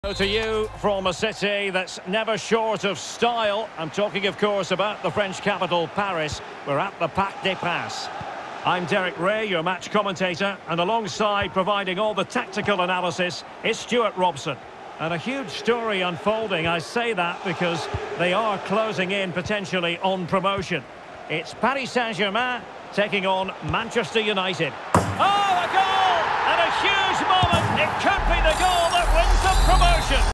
To you from a city that's never short of style. I'm talking, of course, about the French capital, Paris. We're at the Parc des Princes. I'm Derek Ray, your match commentator, and alongside providing all the tactical analysis is Stuart Robson. And a huge story unfolding. I say that because they are closing in potentially on promotion. It's Paris Saint-Germain taking on Manchester United. Oh, a goal! And a huge moment! It could be the goal that wins the promotion!